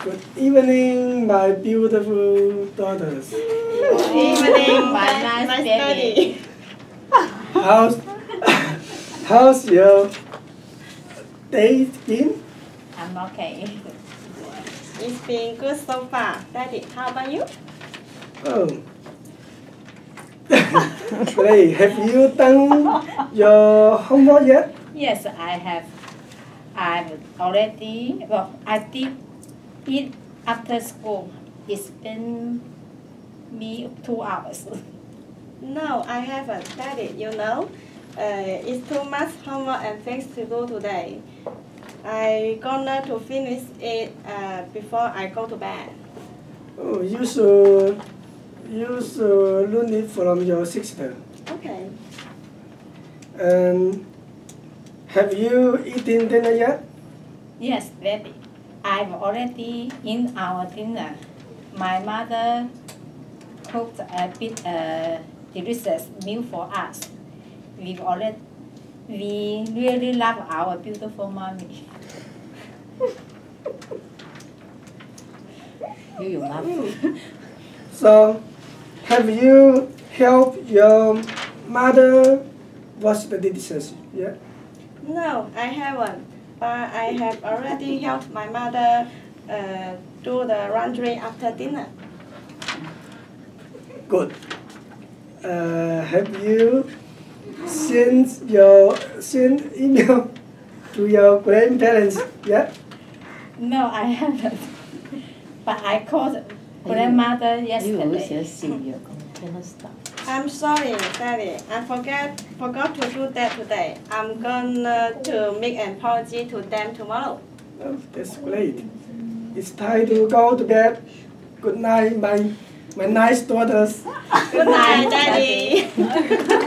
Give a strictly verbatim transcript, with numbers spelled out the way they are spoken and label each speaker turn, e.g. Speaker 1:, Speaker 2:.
Speaker 1: Good evening, my beautiful daughters.
Speaker 2: Good evening, my nice daddy.
Speaker 1: How's, how's your day been?
Speaker 2: I'm okay.
Speaker 3: It's been good so far. Daddy, how about you?
Speaker 1: Oh. Great. Have you done your homework yet?
Speaker 2: Yes, I have. I've already, well, I did it after school. It's been me two hours.
Speaker 3: No, I haven't. Daddy, you know, uh, it's too much homework and things to do today. I gonna to finish it uh, before I go to bed.
Speaker 1: Oh, you should, you should learn it from your sister.
Speaker 3: Okay.
Speaker 1: And have you eaten dinner yet?
Speaker 2: Yes, Daddy. I've already in our dinner. My mother cooked a bit uh, delicious meal for us. We've already, we really love our beautiful mommy. You love.
Speaker 1: So, have you helped your mother wash the dishes yet?
Speaker 3: No, I haven't. But I have already helped my mother uh, do the laundry after dinner.
Speaker 1: Good. Uh, have you sent your sent email to your grandparents yet?
Speaker 2: No, I haven't. But I called grandmother yesterday.
Speaker 3: I'm sorry, Daddy. I forgot forgot to do that today. I'm gonna to make an apology to them tomorrow.
Speaker 1: Oh, that's great. It's time to go to bed. Good night, my my nice daughters.
Speaker 3: Good night, Daddy.